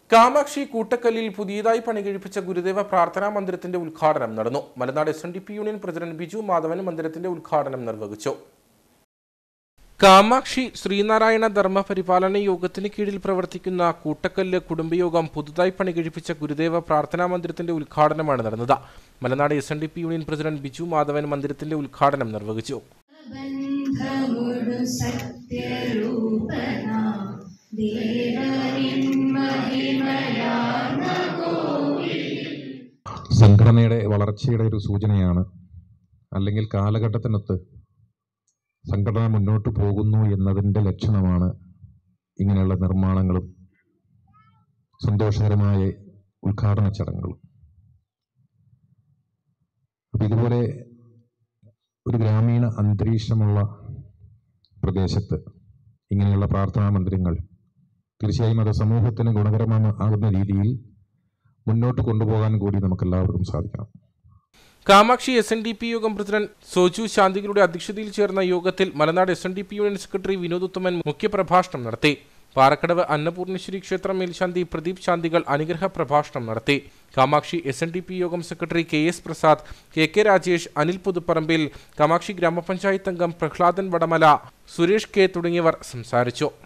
കാമാക്ഷി കൂട്ടക്കല്ലിൽ പുതിയതായി പണികഴിപ്പിച്ച ഗുരുദേവ പ്രാർത്ഥനാ മന്ദിരത്തിന്റെ ഉദ്ഘാടനം നടന്നു. Malanad SNDP union president Biju Madhavan മന്ദിരത്തിന്റെ ഉദ്ഘാടനം നിർവഹിച്ചു. കാമാക്ഷി ശ്രീനാരായണ ധർമ്മ പരിപാലന യോഗത്തിന് കീഴിൽ പ്രവർത്തിക്കുന്ന കൂട്ടക്കല്ല് കുടുംബയോഗം പുതുതായി പണികഴിപ്പിച്ച ഗുരുദേവ പ്രാർത്ഥനാ മന്ദിരത്തിന്റെ ഉദ്ഘാടനമാണ് നടന്നത്. Malanad SNDP union president Biju Madhavan മന്ദിരത്തിന്റെ ഉദ്ഘാടനം നിർവഹിച്ചു. സംഘടനയുടെ വളർച്ചയുടെ ഒരു സൂചനയാണ്, അല്ലെങ്കിൽ കാലഘട്ടത്തിനൊത്ത് സംഘടന മുന്നോട്ട് പോകുന്നു എന്നതിൻ്റെ ലക്ഷണമാണ് ഇങ്ങനെയുള്ള നിർമ്മാണങ്ങളും സന്തോഷകരമായ ഉദ്ഘാടന ചടങ്ങുകളും. ഇതുപോലെ ഒരു ഗ്രാമീണ അന്തരീക്ഷമുള്ള പ്രദേശത്ത് ഇങ്ങനെയുള്ള പ്രാർത്ഥനാ മന്ദിരങ്ങൾ തീർച്ചയായും അത് സമൂഹത്തിന് ഗുണകരമാകുന്ന രീതിയിൽ മുന്നോട്ട് കൊണ്ടുപോകാൻ കൂടി നമുക്കെല്ലാവർക്കും സാധിക്കണം. കാമാക്ഷി SNDP യോഗം പ്രസിഡന്റ് സോജു ശാന്തികളുടെ അധ്യക്ഷതയിൽ ചേർന്ന യോഗത്തിൽ Malanad SNDP union secretary Vinod Uthaman മുഖ്യപ്രഭാഷണം നടത്തി. പാറക്കടവ് അന്നപൂർണേശ്വരി ക്ഷേത്രം മേൽശാന്തി പ്രദീപ് ശാന്തികൾ അനുഗ്രഹ പ്രഭാഷണം നടത്തി. കാമാക്ഷി SNDP യോഗം secretary KS Prasad, KK Rajesh, Anil Puthupparambil, Kamakshi grama panchayat അംഗം പ്രഹ്ലാദൻ വടമല, സുരേഷ് K തുടങ്ങിയവർ സംസാരിച്ചു.